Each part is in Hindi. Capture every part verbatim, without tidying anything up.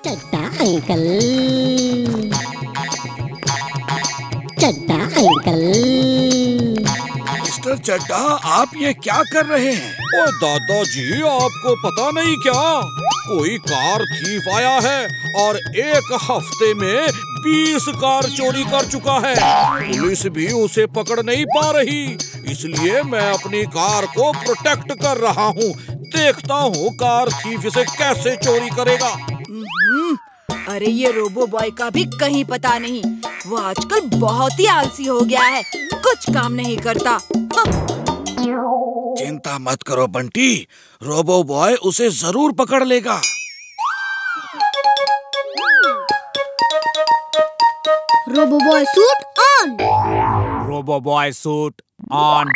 Chadha uncle, Chadha uncle. Mister Chadha, आप ये क्या कर रहे हैं? ओ दादाजी, आपको पता नहीं क्या? कोई कार थीफ आया है और एक हफ्ते में बीस कार चोरी कर चुका है। पुलिस भी उसे पकड़ नहीं पा रही, इसलिए मैं अपनी कार को प्रोटेक्ट कर रहा हूँ। देखता हूँ कार थीफ इसे कैसे चोरी करेगा। अरे ये रोबो बॉय का भी कहीं पता नहीं। वो आजकल बहुत ही आलसी हो गया है, कुछ काम नहीं करता। चिंता मत करो बंटी, रोबो बॉय उसे जरूर पकड़ लेगा। Robo boy suit on. Robo boy suit on.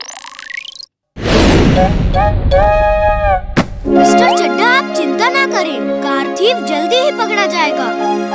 Mister Chadha, आप चिंता ना करें, कार थीफ जल्दी ही पकड़ा जाएगा।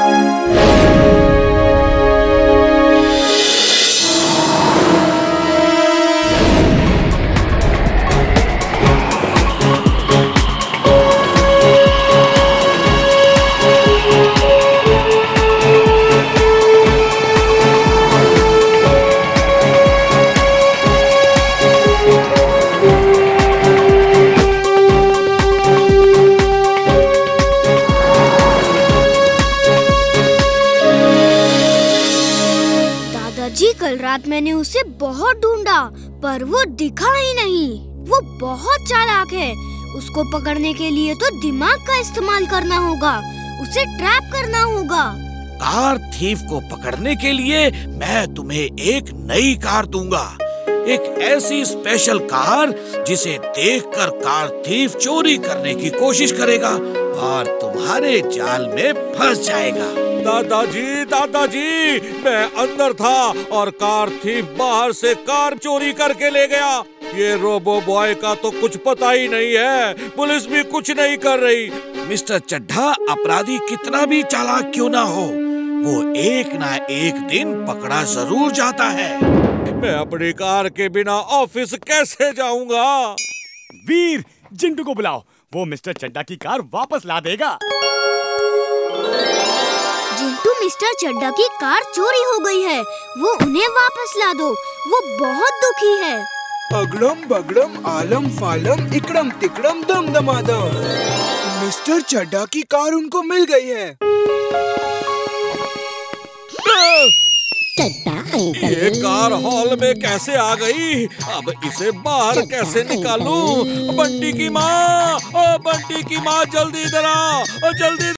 जी कल रात मैंने उसे बहुत ढूंढा पर वो दिखा ही नहीं। वो बहुत चालाक है, उसको पकड़ने के लिए तो दिमाग का इस्तेमाल करना होगा, उसे ट्रैप करना होगा। कार थीफ को पकड़ने के लिए मैं तुम्हें एक नई कार दूंगा, एक ऐसी स्पेशल कार जिसे देखकर कार थीफ चोरी करने की कोशिश करेगा और तुम्हारे जाल में फंस जाएगा। दादाजी, दादाजी, मैं अंदर था और कार थीफ बाहर से कार चोरी करके ले गया। ये रोबो बॉय का तो कुछ पता ही नहीं है, पुलिस भी कुछ नहीं कर रही। मिस्टर चड्ढा, अपराधी कितना भी चालाक क्यों ना हो, वो एक ना एक दिन पकड़ा जरूर जाता है। मैं अपनी कार के बिना ऑफिस कैसे जाऊंगा? वीर, जिंटू को बुलाओ, वो मिस्टर चड्ढा की कार वापस ला देगा। जिंटू, मिस्टर चड्ढा की कार चोरी हो गई है, वो उन्हें वापस ला दो, वो बहुत दुखी है। अगड़म बगड़म आलम फालम इकड़म तिकड़म दम दमादम, मिस्टर चड्ढा की कार उनको मिल गई है। चड्ढा अंकल, ये कार हॉल में कैसे आ गई? अब इसे बाहर कैसे निकालूं? बंटी की माँ, ओ बंटी की माँ, जल्दी इधर आ, ओ जल्दी।